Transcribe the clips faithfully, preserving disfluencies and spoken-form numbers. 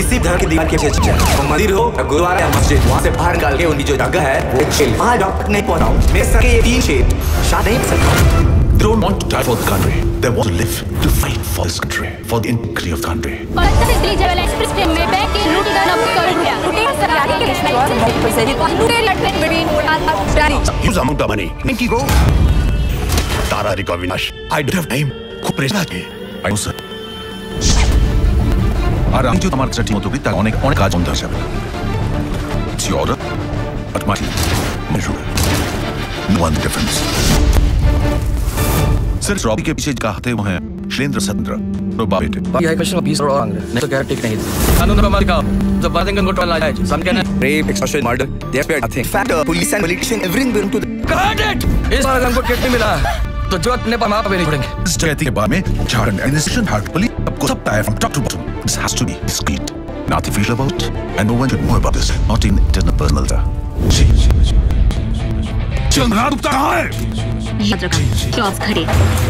किसी धर्म की दीवार के पीछे जाए, वो मंदिर हो या गुरुद्वारा या मस्जिद, वहाँ से बाहर निकाल के उनकी जो जगह है वो एक शेर। वहाँ डॉक्टर नहीं पहुँचाऊँ, मैं सके ये तीन शेर शायद नहीं सकता। They don't want to die for the country. They want to live to fight for this country, for the integrity of the country. Express train में बैठ के लूट का नब कर दिया। लूटे सरकारी के देश में बहुत पैसे ही लूटे लटने between Use amount of money. ninety crore. Tara Rikavinash. I don't have time. খুব প্রেসার আছে। I know sir. আর আমি যদি আমার চাটি মতো করি তার অনেক অনেক কাজ বন্ধ হয়ে যাবে। It's your order, but my measure. No one difference. सिर्फ रॉबी के पीछे का हाथे वो हैं शैलेंद्र सतन्द्र और बाबेटे। बाकी हाई कमिश्नर पीस और कांग्रेस नहीं तो गारंटी नहीं थी। कानून का मार का जब बातें कर गोटवा लाया है सम कहना Rape, extortion, murder, they are paid nothing. Fact, police and politicians, everything belong to the. Got it. इस बार हमको किट नहीं मिला तो जो अपने पर माप पे नहीं पड़ेंगे। इस जगह के बारे में झारखंड एडमिनिस्ट्रेशन हार्ट पुलिस सबको सब tyre from top to bottom. This has to be discreet. Nothing official about, and no one should know about this. Not in internal personal ta. Chandra Gupta कहाँ है? याद रखा, जॉब्स खड़े।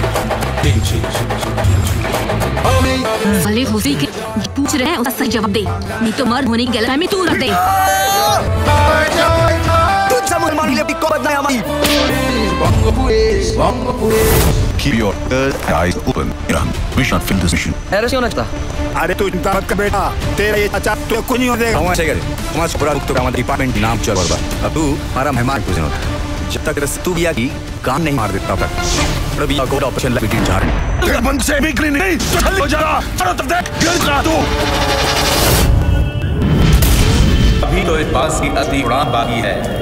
भले होसी के पूछ रहे हैं उसका सही जवाब दे, नहीं तो मर्द होने की गलतफहमी तू रख दे। तुझसे मुसलमान की लेफ्टी को बदनाम हमारी। Keep your eyes open, Iran. We should not fail this mission. ऐसे होना था। अरे तू चिंता मत कर बेटा, तेरा ये चाचा तो कुछ नहीं हो जाएगा। हम ऐसे करें, हमारा पूरा तो हमारा डिपार्टमेंट नाम चल रहा है। अब तू हमारा मेहमान कुछ नहीं होता। जब तक तू भी आगी काम नहीं मार देता तक अभी कोड ऑपरेशन लगी जा रही है। तेरा बंद से भी क्लीन नहीं तो जल्दी हो जाना। चलो तब देख गिर करा तू। अभी तो इस बात की असली उड़ान बाकी है।